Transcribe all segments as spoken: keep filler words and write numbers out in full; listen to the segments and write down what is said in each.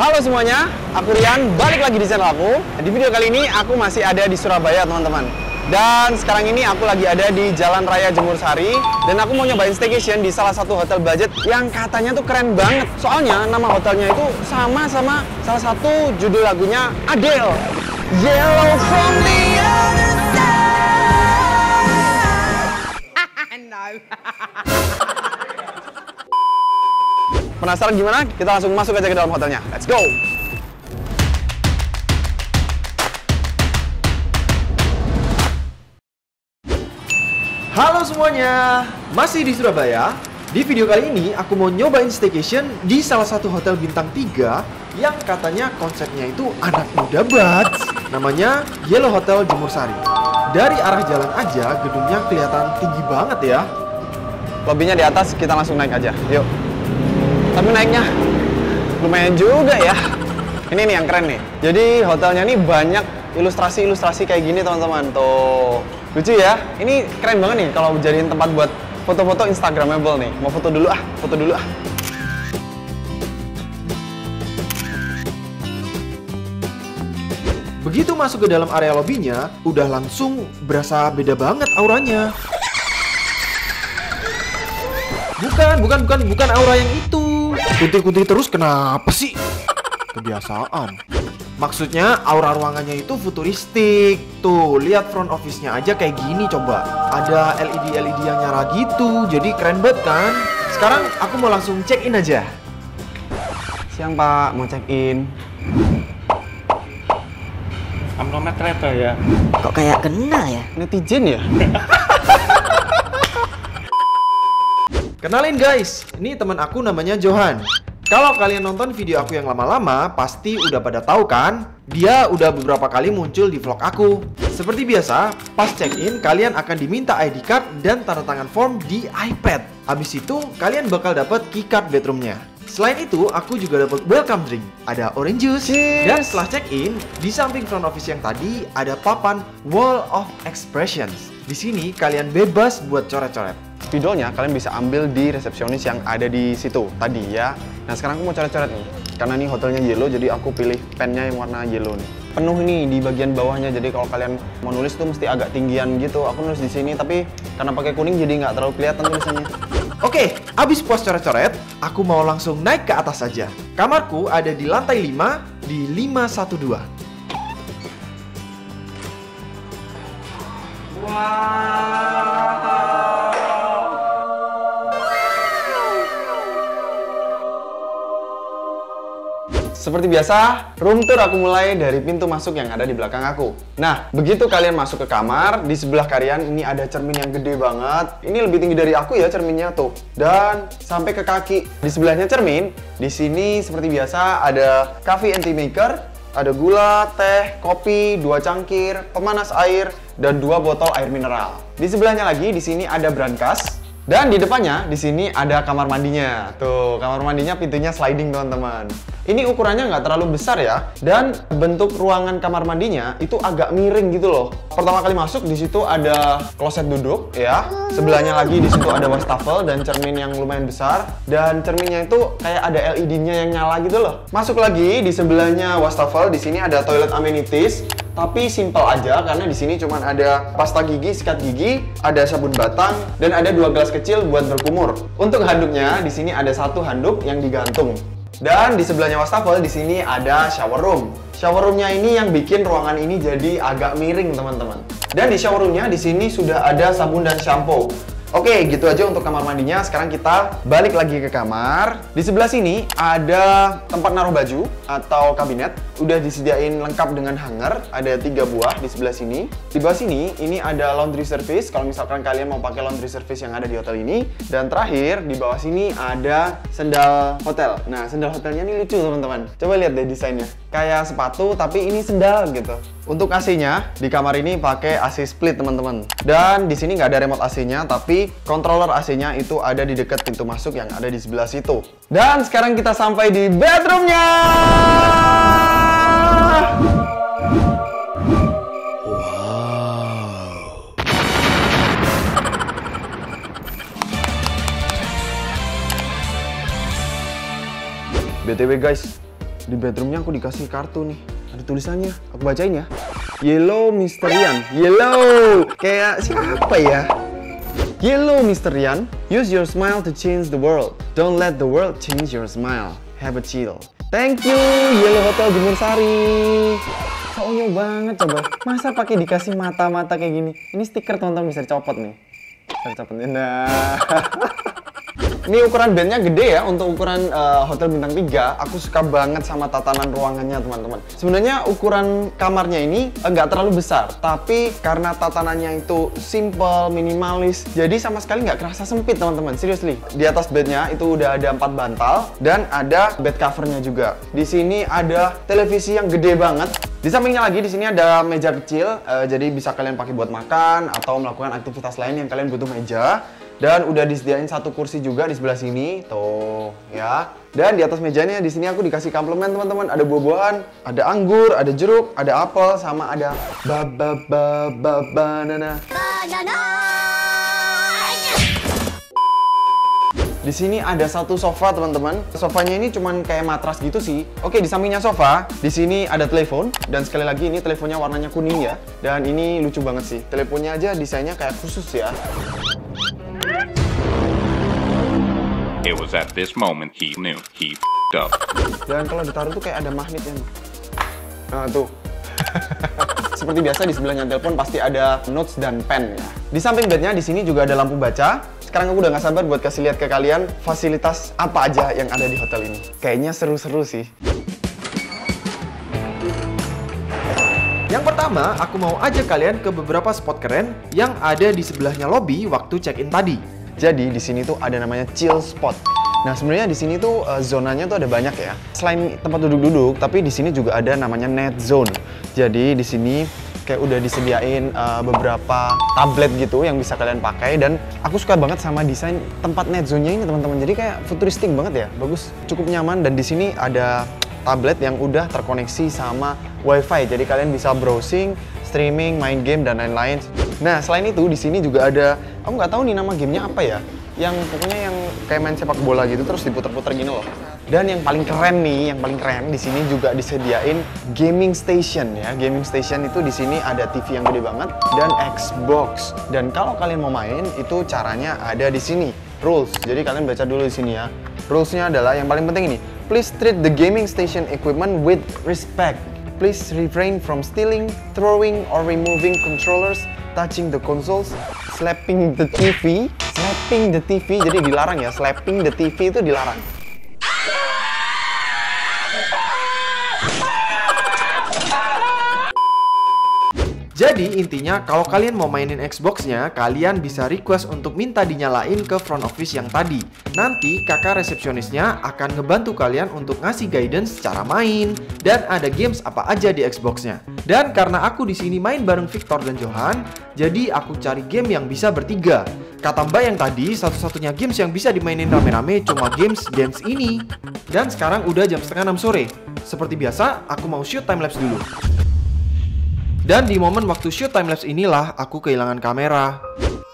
Halo semuanya, aku Rian, balik lagi di channel aku. Di video kali ini aku masih ada di Surabaya teman-teman. Dan sekarang ini aku lagi ada di Jalan Raya Jemur Sari. Dan aku mau nyobain staycation di salah satu hotel budget yang katanya tuh keren banget. Soalnya nama hotelnya itu sama sama salah satu judul lagunya Adele, Yellow from the Other Side. No. Penasaran gimana? Kita langsung masuk aja ke dalam hotelnya. Let's go! Halo semuanya, masih di Surabaya. Di video kali ini aku mau nyobain staycation di salah satu hotel bintang tiga yang katanya konsepnya itu anak muda banget. Namanya Yellow Hotel Jemur Sari. Dari arah jalan aja gedungnya kelihatan tinggi banget ya. Lobbynya di atas, kita langsung naik aja. Yuk. Tapi naiknya lumayan juga ya. Ini nih yang keren nih. Jadi hotelnya nih banyak ilustrasi-ilustrasi kayak gini teman-teman. Tuh, lucu ya. Ini keren banget nih kalau jadiin tempat buat foto-foto instagramable nih. Mau foto dulu ah, foto dulu ah. Begitu masuk ke dalam area lobbynya, udah langsung berasa beda banget auranya. Bukan, bukan, bukan, bukan aura yang itu. Kunti-kunti terus kenapa sih? Kebiasaan. Maksudnya aura ruangannya itu futuristik. Tuh, lihat front office-nya aja kayak gini coba. Ada L E D-L E D yang nyala gitu, jadi keren banget kan? Sekarang aku mau langsung check-in aja. Siang Pak, mau check-in. Amnomet kereta ya? Kok kayak kenal ya? Netizen ya? Kenalin guys, ini teman aku namanya Johan. Kalau kalian nonton video aku yang lama-lama, pasti udah pada tahu kan? Dia udah beberapa kali muncul di vlog aku. Seperti biasa, pas check-in kalian akan diminta I D card dan tanda tangan form di iPad. Habis itu, kalian bakal dapat keycard bedroomnya. Selain itu, aku juga dapat welcome drink. Ada orange juice. Cheers. Dan setelah check-in, di samping front office yang tadi ada papan Wall of Expressions. Di sini kalian bebas buat coret-coret. Spidolnya kalian bisa ambil di resepsionis yang ada di situ tadi ya. Nah sekarang aku mau coret-coret nih. Karena ini hotelnya yellow, jadi aku pilih pennya yang warna yellow nih. Penuh nih di bagian bawahnya, jadi kalau kalian mau nulis tuh mesti agak tinggian gitu. Aku nulis di sini, tapi karena pakai kuning jadi nggak terlalu kelihatan tulisannya. Oke, abis puas coret-coret, aku mau langsung naik ke atas saja. Kamarku ada di lantai lima di lima satu dua. Seperti biasa, room tour aku mulai dari pintu masuk yang ada di belakang aku. Nah, begitu kalian masuk ke kamar, di sebelah kalian ini ada cermin yang gede banget. Ini lebih tinggi dari aku ya cerminnya tuh. Dan sampai ke kaki. Di sebelahnya cermin, di sini seperti biasa ada coffee and tea maker, ada gula, teh, kopi, dua cangkir, pemanas air, dan dua botol air mineral. Di sebelahnya lagi, di sini ada brankas. Dan di depannya, di sini ada kamar mandinya. Tuh, kamar mandinya pintunya sliding teman-teman. Ini ukurannya nggak terlalu besar ya. Dan bentuk ruangan kamar mandinya itu agak miring gitu loh. Pertama kali masuk, di situ ada kloset duduk ya. Sebelahnya lagi di situ ada wastafel dan cermin yang lumayan besar. Dan cerminnya itu kayak ada L E D-nya yang nyala gitu loh. Masuk lagi di sebelahnya wastafel, di sini ada toilet amenities. Tapi simple aja karena di sini cuma ada pasta gigi, sikat gigi, ada sabun batang, dan ada dua gelas kecil buat berkumur. Untuk handuknya di sini ada satu handuk yang digantung. Dan di sebelahnya wastafel di sini ada shower room. Shower roomnya ini yang bikin ruangan ini jadi agak miring teman-teman. Dan di shower roomnya di sini sudah ada sabun dan shampoo. Oke, gitu aja untuk kamar mandinya. Sekarang kita balik lagi ke kamar. Di sebelah sini ada tempat naruh baju atau kabinet. Udah disediain lengkap dengan hanger. Ada tiga buah di sebelah sini. Di bawah sini, ini ada laundry service. Kalau misalkan kalian mau pakai laundry service yang ada di hotel ini. Dan terakhir, di bawah sini ada sendal hotel. Nah, sendal hotelnya ini lucu teman-teman. Coba lihat deh desainnya. Kayak sepatu, tapi ini sendal gitu. Untuk A C-nya, di kamar ini pakai A C split teman-teman. Dan di sini nggak ada remote A C-nya, tapi controller A C-nya itu ada di dekat pintu masuk yang ada di sebelah situ. Dan sekarang kita sampai di bedroomnya. B T W guys, Di bedroomnya aku dikasih kartu nih. Ada tulisannya, aku bacain ya. Yellow mister Yan. Yellow! Kayak siapa ya? Yellow mister Yan, use your smile to change the world. Don't let the world change your smile. Have a chill. Thank you, Yellow Hotel Jemur Sari. Soalnya banget coba. Masa pakai dikasih mata-mata kayak gini? Ini stiker teman-teman bisa dicopot nih. Bisa dicopot. Nah. Ini ukuran bednya gede ya untuk ukuran uh, hotel bintang tiga. Aku suka banget sama tatanan ruangannya teman-teman. Sebenarnya ukuran kamarnya ini nggak uh, terlalu besar, tapi karena tatanannya itu simple, minimalis, jadi sama sekali nggak kerasa sempit teman-teman. Seriously, di atas bednya itu udah ada empat bantal dan ada bed covernya juga. Di sini ada televisi yang gede banget. Di sampingnya lagi di sini ada meja kecil, uh, jadi bisa kalian pakai buat makan atau melakukan aktivitas lain yang kalian butuh meja. Dan udah disediain satu kursi juga di sebelah sini, tuh ya. Dan di atas mejanya di sini aku dikasih komplement teman-teman. Ada buah-buahan, ada anggur, ada jeruk, ada apel, sama ada baba baba banana. Banana. Di sini ada satu sofa teman-teman. Sofanya ini cuman kayak matras gitu sih. Oke, di sampingnya sofa, di sini ada telepon dan sekali lagi ini teleponnya warnanya kuning ya. Dan ini lucu banget sih. Teleponnya aja desainnya kayak khusus ya. It was at this moment he knew he f***ed up. Dan kalau ditaruh tuh kayak ada magnetnya nih. Nah tuh. Seperti biasa di sebelahnya telepon pasti ada notes dan pen ya. Di samping bednya di sini juga ada lampu baca. Sekarang aku udah gak sabar buat kasih lihat ke kalian fasilitas apa aja yang ada di hotel ini. Kayaknya seru-seru sih. Yang pertama, aku mau ajak kalian ke beberapa spot keren yang ada di sebelahnya lobby waktu check-in tadi. Jadi di sini tuh ada namanya chill spot. Nah sebenarnya di sini tuh uh, zonanya tuh ada banyak ya. Selain tempat duduk-duduk, tapi di sini juga ada namanya net zone. Jadi di sini kayak udah disediain uh, beberapa tablet gitu yang bisa kalian pakai. Dan aku suka banget sama desain tempat net zone-nya ini teman-teman. Jadi kayak futuristik banget ya, bagus, cukup nyaman. Dan di sini ada tablet yang udah terkoneksi sama wifi. Jadi kalian bisa browsing, streaming, main game dan lain-lain. Nah selain itu di sini juga ada, aku nggak tahu nih nama gamenya apa ya, yang pokoknya yang kayak main sepak bola gitu terus diputer-puter gini loh. Dan yang paling keren nih, yang paling keren di sini juga disediain gaming station ya. Gaming station itu di sini ada T V yang gede banget dan Xbox. Dan kalau kalian mau main itu caranya ada di sini. Rules. Jadi kalian baca dulu di sini ya. Rulesnya adalah yang paling penting ini. Please treat the gaming station equipment with respect. Please refrain from stealing, throwing, or removing controllers, touching the consoles, slapping the T V, slapping the T V, jadi dilarang ya, slapping the T V itu dilarang. Jadi intinya kalau kalian mau mainin Xbox-nya, kalian bisa request untuk minta dinyalain ke front office yang tadi. Nanti kakak resepsionisnya akan ngebantu kalian untuk ngasih guidance cara main dan ada games apa aja di Xbox-nya. Dan karena aku di sini main bareng Victor dan Johan, jadi aku cari game yang bisa bertiga. Kata Mbak yang tadi, satu-satunya games yang bisa dimainin rame-rame cuma games dance ini. Dan sekarang udah jam setengah enam sore. Seperti biasa, aku mau shoot timelapse dulu. Dan di momen waktu shoot timelapse inilah aku kehilangan kamera.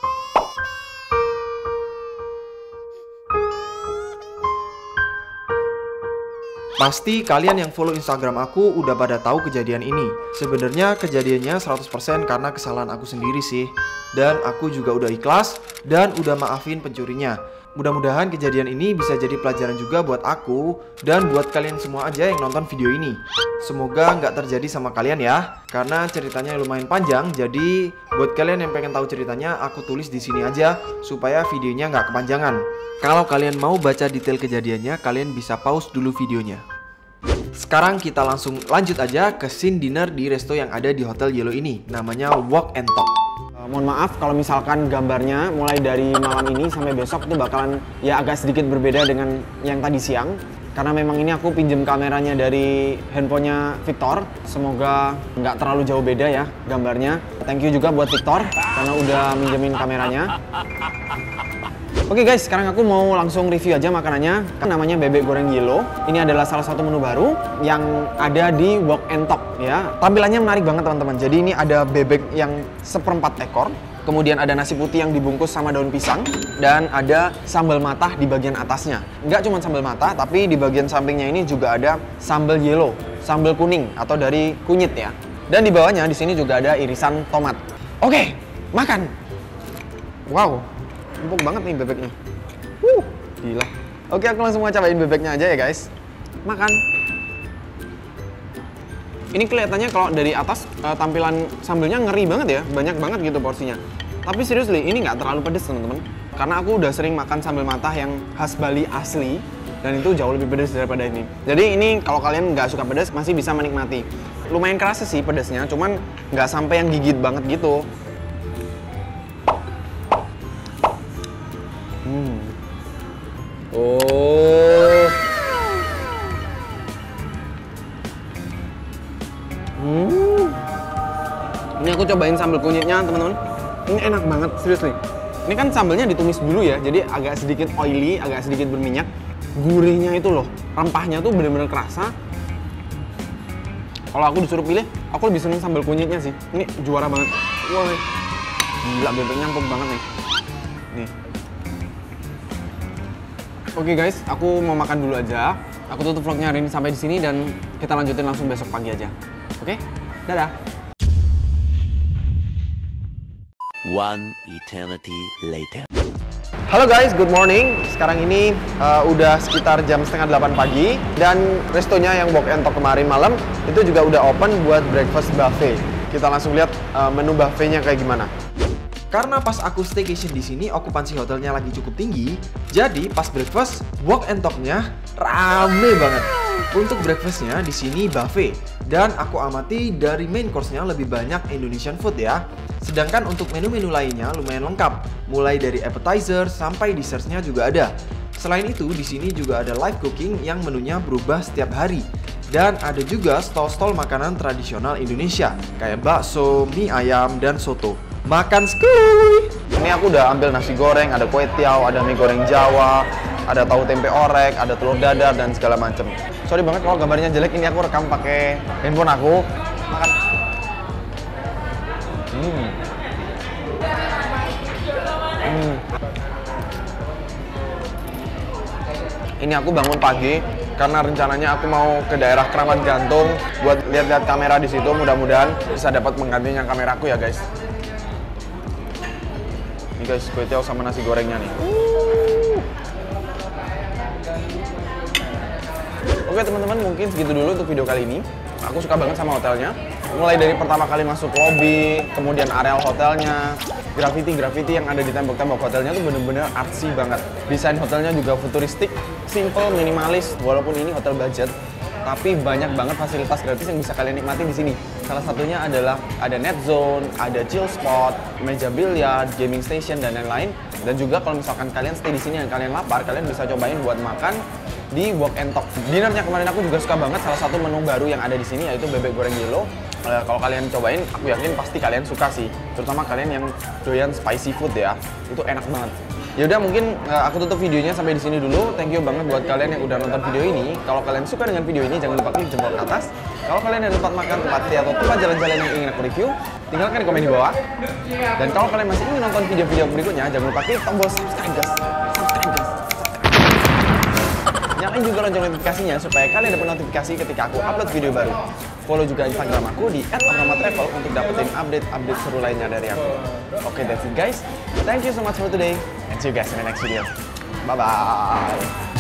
Pasti kalian yang follow Instagram aku udah pada tahu kejadian ini. Sebenarnya kejadiannya seratus persen karena kesalahan aku sendiri sih. Dan aku juga udah ikhlas dan udah maafin pencurinya. Mudah-mudahan kejadian ini bisa jadi pelajaran juga buat aku dan buat kalian semua aja yang nonton video ini. Semoga nggak terjadi sama kalian ya, karena ceritanya lumayan panjang. Jadi buat kalian yang pengen tahu ceritanya, aku tulis di sini aja supaya videonya nggak kepanjangan. Kalau kalian mau baca detail kejadiannya, kalian bisa pause dulu videonya. Sekarang kita langsung lanjut aja ke scene dinner di resto yang ada di Hotel Yellow ini. Namanya Walk and Talk. Mohon maaf kalau misalkan gambarnya mulai dari malam ini sampai besok itu bakalan ya agak sedikit berbeda dengan yang tadi siang. Karena memang ini aku pinjem kameranya dari handphonenya Victor. Semoga nggak terlalu jauh beda ya gambarnya. Thank you juga buat Victor karena udah minjemin kameranya. Oke guys, sekarang aku mau langsung review aja makanannya. Kan namanya bebek goreng yellow. Ini adalah salah satu menu baru yang ada di Walk and Talk ya. Tampilannya menarik banget teman-teman. Jadi ini ada bebek yang seperempat ekor. kemudian ada nasi putih yang dibungkus sama daun pisang, dan ada sambal matah di bagian atasnya. Nggak cuma sambal matah, tapi di bagian sampingnya ini juga ada sambal yellow, sambal kuning atau dari kunyit ya. Dan di bawahnya di sini juga ada irisan tomat. Oke, makan. Wow, empuk banget nih bebeknya. Wuh, gila. Oke, aku langsung mau cobain bebeknya aja ya guys. Makan. Ini kelihatannya kalau dari atas uh, tampilan sambelnya ngeri banget ya, banyak banget gitu porsinya. Tapi seriously, ini nggak terlalu pedes teman-teman. Karena aku udah sering makan sambal matah yang khas Bali asli, dan itu jauh lebih pedas daripada ini. Jadi ini kalau kalian nggak suka pedas masih bisa menikmati. Lumayan kerasa sih pedasnya, cuman nggak sampai yang gigit banget gitu. Hmm. Oh. Hmm. Ini aku cobain sambal kunyitnya teman-teman. Ini enak banget, seriously. Ini kan sambalnya ditumis dulu ya, jadi agak sedikit oily, agak sedikit berminyak. Gurihnya itu loh, rempahnya tuh bener-bener kerasa. Kalau aku disuruh pilih, aku lebih seneng sambal kunyitnya sih. Ini juara banget. Wah, gila bebeknya empuk banget nih. Nih. Oke guys, aku mau makan dulu aja. Aku tutup vlognya hari ini sampai di sini dan kita lanjutin langsung besok pagi aja. Oke, dadah. One eternity later. Halo guys, good morning. Sekarang ini uh, udah sekitar jam setengah delapan pagi dan restonya yang Wok and Talk kemarin malam itu juga udah open buat breakfast buffet. Kita langsung lihat uh, menu buffetnya kayak gimana. Karena pas aku staycation di sini, okupansi hotelnya lagi cukup tinggi, jadi pas breakfast, Wok and Talk-nya rame banget. Untuk breakfastnya di sini buffet, dan aku amati dari main course-nya lebih banyak Indonesian food ya. Sedangkan untuk menu-menu lainnya lumayan lengkap, mulai dari appetizer sampai dessertnya juga ada. Selain itu, di sini juga ada live cooking yang menunya berubah setiap hari. Dan ada juga stall-stall makanan tradisional Indonesia, kayak bakso, mie ayam, dan soto. Makan skuy! Ini aku udah ambil nasi goreng, ada kue tiaw, ada mie goreng Jawa, ada tahu tempe orek, ada telur dadar, dan segala macem. Sorry banget kalau gambarnya jelek, ini aku rekam pakai handphone aku. Makan. Hmm. Hmm. Ini aku bangun pagi karena rencananya aku mau ke daerah Keramat Gantung buat lihat-lihat kamera di situ. Mudah-mudahan bisa dapat menggantinya kameraku ya guys. Ini guys, kue tiaw sama nasi gorengnya nih. Oke teman-teman, mungkin segitu dulu untuk video kali ini. Aku suka banget sama hotelnya. Mulai dari pertama kali masuk lobby, kemudian areal hotelnya, graffiti-graffiti yang ada di tembok-tembok hotelnya tuh bener-bener artsy banget. Desain hotelnya juga futuristik, simple, minimalis. Walaupun ini hotel budget, tapi banyak banget fasilitas gratis yang bisa kalian nikmati di sini. Salah satunya adalah ada net zone, ada chill spot, meja biliar, gaming station, dan lain-lain. Dan juga kalau misalkan kalian stay di sini dan kalian lapar, kalian bisa cobain buat makan di Wok and Talk. Dinernya kemarin aku juga suka banget, salah satu menu baru yang ada di sini yaitu bebek goreng yellow. Uh, kalau kalian cobain, aku yakin pasti kalian suka sih. Terutama kalian yang doyan spicy food ya, itu enak banget. Yaudah mungkin uh, aku tutup videonya sampai di sini dulu. Thank you banget buat kalian yang udah nonton video ini. Kalau kalian suka dengan video ini, jangan lupa klik jempol ke atas. Kalau kalian ada tempat makan, tempat stay, atau tempat jalan-jalan yang ingin aku review, tinggalkan di komen di bawah. Dan kalau kalian masih ingin nonton video-video berikutnya, jangan lupa klik tombol subscribe guys. Subscribe guys. Nyalain juga lonceng notifikasinya supaya kalian dapat notifikasi ketika aku upload video baru. Follow juga Instagram aku di et abrama travel untuk dapetin update-update seru lainnya dari aku. Oke, okay, that's it guys. Thank you so much for today and see you guys in the next video. Bye-bye.